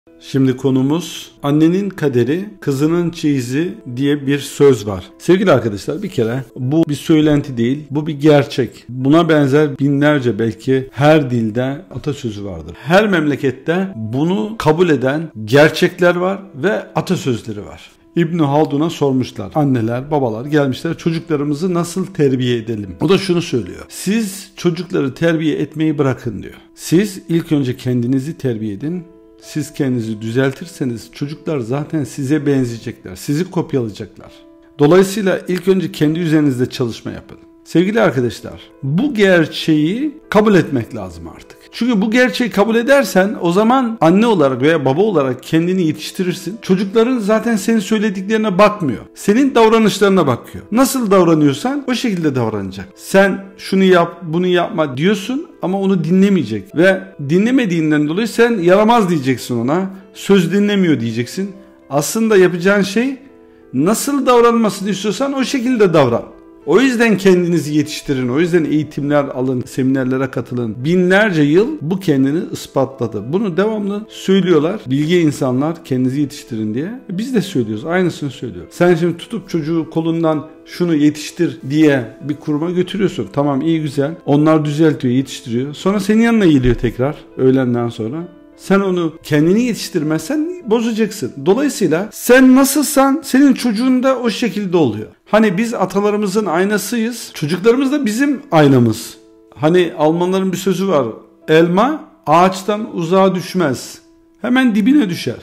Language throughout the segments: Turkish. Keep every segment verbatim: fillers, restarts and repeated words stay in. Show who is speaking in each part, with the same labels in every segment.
Speaker 1: Şimdi konumuz annenin kaderi, kızının çeyizi diye bir söz var. Sevgili arkadaşlar, bir kere bu bir söylenti değil, bu bir gerçek. Buna benzer binlerce, belki her dilde atasözü vardır. Her memlekette bunu kabul eden gerçekler var ve atasözleri var. İbn Haldun'a sormuşlar. Anneler, babalar gelmişler, çocuklarımızı nasıl terbiye edelim? O da şunu söylüyor. Siz çocukları terbiye etmeyi bırakın diyor. Siz ilk önce kendinizi terbiye edin. Siz kendinizi düzeltirseniz çocuklar zaten size benzeyecekler, sizi kopyalayacaklar. Dolayısıyla ilk önce kendi üzerinizde çalışma yapın. Sevgili arkadaşlar, bu gerçeği kabul etmek lazım artık. Çünkü bu gerçeği kabul edersen o zaman anne olarak veya baba olarak kendini yetiştirirsin. Çocukların zaten senin söylediklerine bakmıyor. Senin davranışlarına bakıyor. Nasıl davranıyorsan o şekilde davranacak. Sen şunu yap, bunu yapma diyorsun ama onu dinlemeyecek. Ve dinlemediğinden dolayı sen yaramaz diyeceksin ona. Söz dinlemiyor diyeceksin. Aslında yapacağın şey, nasıl davranmasını istiyorsan o şekilde davran. O yüzden kendinizi yetiştirin, o yüzden eğitimler alın, seminerlere katılın. Binlerce yıl bu kendini ispatladı. Bunu devamlı söylüyorlar. Bilge insanlar, kendinizi yetiştirin diye. Biz de söylüyoruz, aynısını söylüyoruz. Sen şimdi tutup çocuğu kolundan şunu yetiştir diye bir kuruma götürüyorsun. Tamam, iyi güzel. Onlar düzeltiyor, yetiştiriyor. Sonra senin yanına geliyor tekrar öğlenden sonra. Sen onu kendini yetiştirmezsen bozacaksın. Dolayısıyla sen nasılsan senin çocuğun da o şekilde oluyor. Hani biz atalarımızın aynasıyız. Çocuklarımız da bizim aynamız. Hani Almanların bir sözü var. Elma ağaçtan uzağa düşmez. Hemen dibine düşer.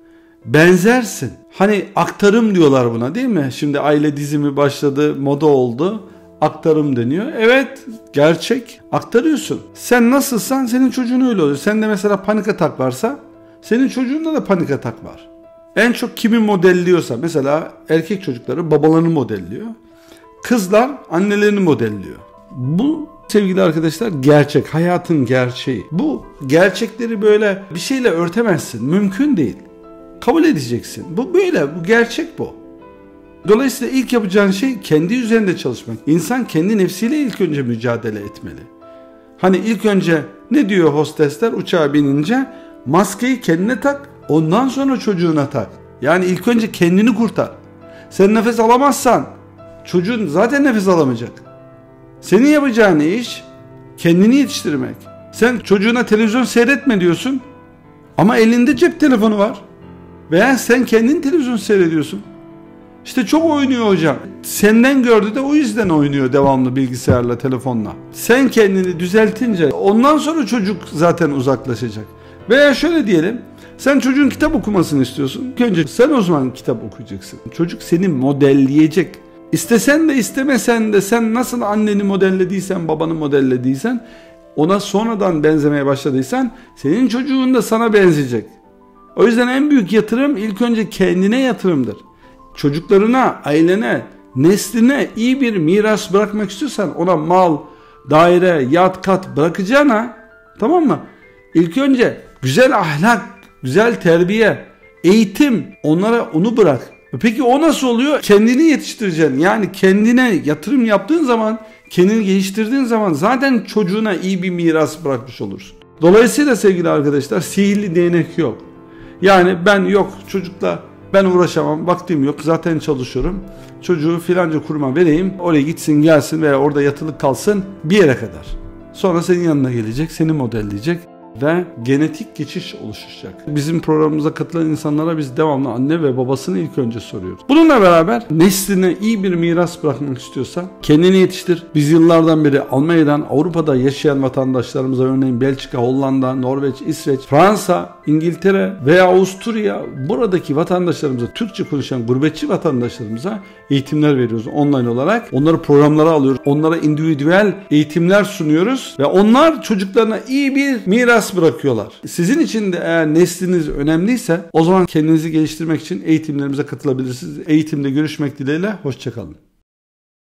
Speaker 1: Benzersin. Hani aktarım diyorlar buna, değil mi? Şimdi aile dizimi başladı, moda oldu. Aktarım deniyor. Evet, gerçek. Aktarıyorsun. Sen nasılsan senin çocuğun öyle oluyor. Sende mesela panik atak varsa senin çocuğunda da panik atak var. En çok kimi modelliyorsa, mesela erkek çocukları babalarını modelliyor. Kızlar annelerini modelliyor. Bu sevgili arkadaşlar gerçek. Hayatın gerçeği. Bu gerçekleri böyle bir şeyle örtemezsin. Mümkün değil. Kabul edeceksin. Bu böyle. Bu gerçek bu. Dolayısıyla ilk yapacağın şey kendi üzerinde çalışmak. İnsan kendi nefsiyle ilk önce mücadele etmeli. Hani ilk önce ne diyor hostesler uçağa binince? Maskeyi kendine tak, ondan sonra çocuğuna tak. Yani ilk önce kendini kurtar. Sen nefes alamazsan çocuğun zaten nefes alamayacak. Senin yapacağın iş kendini yetiştirmek. Sen çocuğuna televizyon seyretme diyorsun ama elinde cep telefonu var. Veya sen kendin televizyon seyrediyorsun. İşte çok oynuyor hocam. Senden gördü de o yüzden oynuyor devamlı bilgisayarla, telefonla. Sen kendini düzeltince ondan sonra çocuk zaten uzaklaşacak. Veya şöyle diyelim, sen çocuğun kitap okumasını istiyorsun. Önce sen o zaman kitap okuyacaksın. Çocuk seni modelleyecek. İstesen de istemesen de sen nasıl anneni modellediysen, babanı modellediysen, ona sonradan benzemeye başladıysan senin çocuğun da sana benzeyecek. O yüzden en büyük yatırım ilk önce kendine yatırımdır. Çocuklarına, ailene, nesline iyi bir miras bırakmak istiyorsan ona mal, daire, yat, kat bırakacağına, tamam mı? İlk önce güzel ahlak, güzel terbiye, eğitim, onlara onu bırak. Peki o nasıl oluyor? Kendini yetiştireceksin. Yani kendine yatırım yaptığın zaman, kendini geliştirdiğin zaman zaten çocuğuna iyi bir miras bırakmış olursun. Dolayısıyla sevgili arkadaşlar, sihirli değnek yok. Yani ben yok çocukla ben uğraşamam, vaktim yok, zaten çalışıyorum. Çocuğu filanca kuruma vereyim, oraya gitsin gelsin veya orada yatılık kalsın bir yere kadar. Sonra senin yanına gelecek, seni modelleyecek ve genetik geçiş oluşacak. Bizim programımıza katılan insanlara biz devamlı anne ve babasını ilk önce soruyoruz. Bununla beraber nesline iyi bir miras bırakmak istiyorsan kendini yetiştir. Biz yıllardan beri Almanya'dan, Avrupa'da yaşayan vatandaşlarımıza, örneğin Belçika, Hollanda, Norveç, İsveç, Fransa, İngiltere veya Avusturya, buradaki vatandaşlarımıza, Türkçe konuşan gurbetçi vatandaşlarımıza eğitimler veriyoruz online olarak. Onları programlara alıyoruz. Onlara individüel eğitimler sunuyoruz ve onlar çocuklarına iyi bir miras bırakıyorlar. Sizin için de eğer nesliniz önemliyse o zaman kendinizi geliştirmek için eğitimlerimize katılabilirsiniz. Eğitimde görüşmek dileğiyle, hoşça kalın.